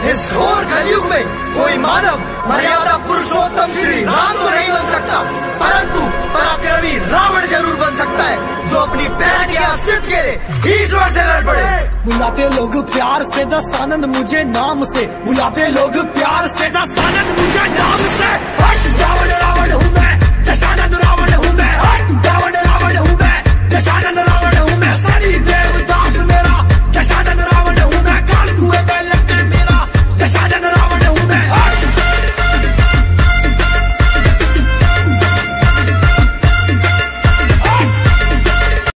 इस घोर कलयुग में कोई मानव मर्यादा पुरुषोत्तम श्री राम तो नहीं बन सकता, परंतु पराक्रमी रावण जरूर बन सकता है, जो अपनी बहन के अस्तित्व के लिए ईश्वर से लड़ पड़े। बुलाते लोग प्यार से दस आनंद मुझे नाम से, बुलाते लोग प्यार से दस आनंद मुझे नाम से।